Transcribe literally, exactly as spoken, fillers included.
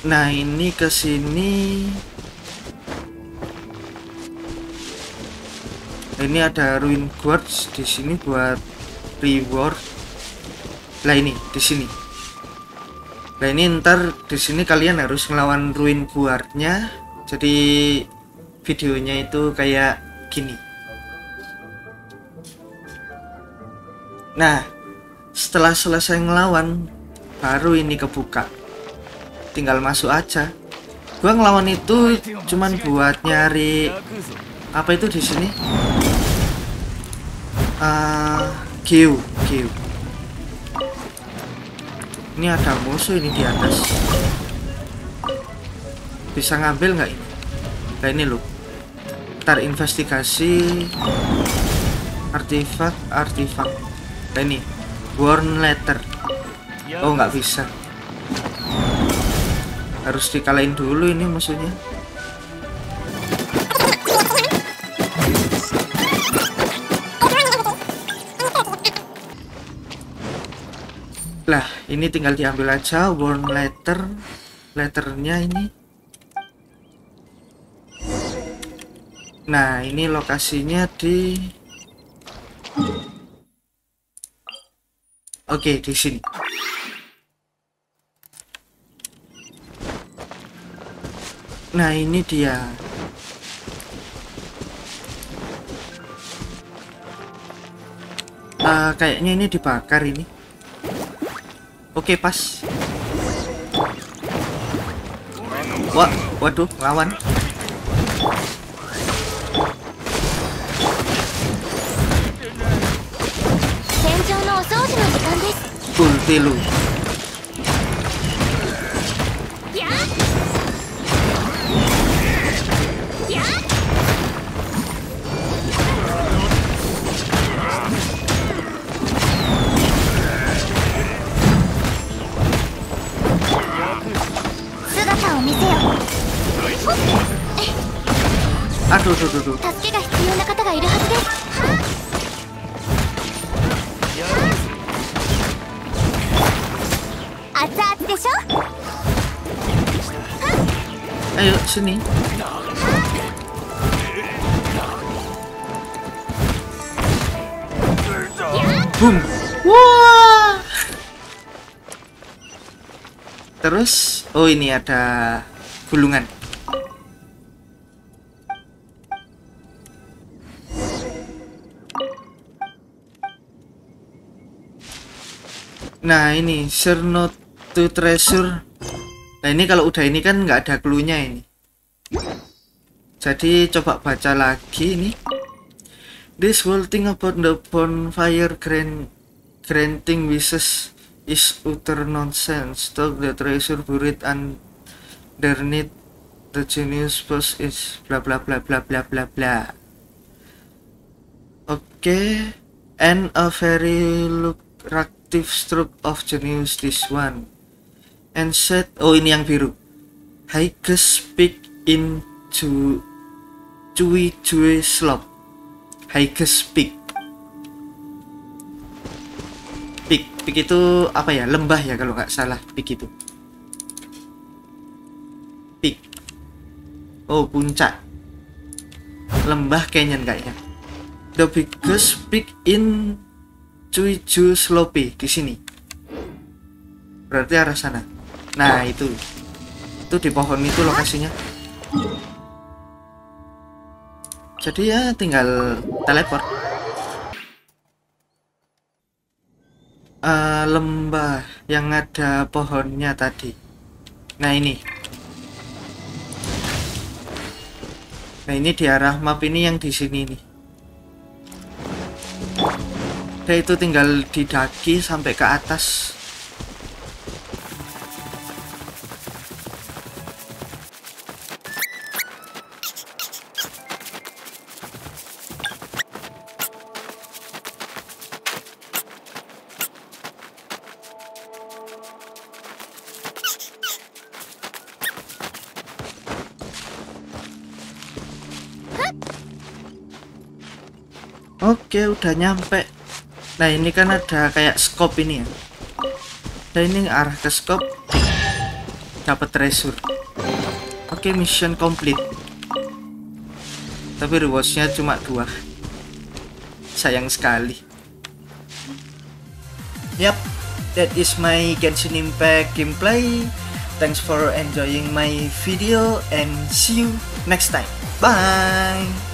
Nah, ini ke sini. Ini ada ruin guards di sini buat reward. Lah ini di sini. Nah, ini ntar di sini kalian harus ngelawan ruin guardnya. Jadi videonya itu kayak gini. Nah, setelah selesai ngelawan baru ini kebuka. Tinggal masuk aja. Gua ngelawan itu cuman buat nyari apa itu di sini? Uh, Geo, Geo. Ini ada musuh ini di atas. Bisa ngambil nggak ini? Nah, ini loh. Ntar investigasi artifak, artifak. Nah, ini warn letter. Oh, nggak bisa. Harus dikalahin dulu ini musuhnya. Lah, ini tinggal diambil aja warn letter. Letternya ini. Nah, ini lokasinya di Oke, di sini. Nah, ini dia. Uh, kayaknya ini dibakar ini. Oke, pas. Wah, waduh, lawan. Ulti lu. Aduh, aduh, aduh, aduh. Ayo sini. Boom. Wah. Terus, oh ini ada gulungan. Nah, ini share not to treasure. Nah, ini kalau udah ini kan nggak ada clue-nya ini. Jadi coba baca lagi ini. This whole thing about the bonfire grant, granting wishes is utter nonsense. Talk the treasure buried underneath the genius post is bla bla bla bla bla bla bla. Oke, okay. And a very lucrative stroke of genius this one. And said, oh ini yang biru. Highest peak in Ju Cui Jue Slope. Highest peak. Peak, peak itu apa ya? Lembah ya kalau nggak salah. Peak itu. Peak. Oh puncak. Lembah canyon kayaknya. The biggest peak in Cui Jue Slope di sini. Berarti arah sana. Nah itu, itu di pohon itu lokasinya. Jadi ya tinggal teleport. Uh, lembah yang ada pohonnya tadi. Nah ini. Nah ini di arah map ini yang di sini nih. Nah itu tinggal didaki sampai ke atas. Oke, udah nyampe. Nah, ini kan ada kayak scope ini ya. Nah, ini arah ke scope. dapat treasure. Oke, mission complete. Tapi rewardsnya cuma dua. Sayang sekali. Yap, that is my Genshin Impact gameplay. Thanks for enjoying my video and see you next time. Bye.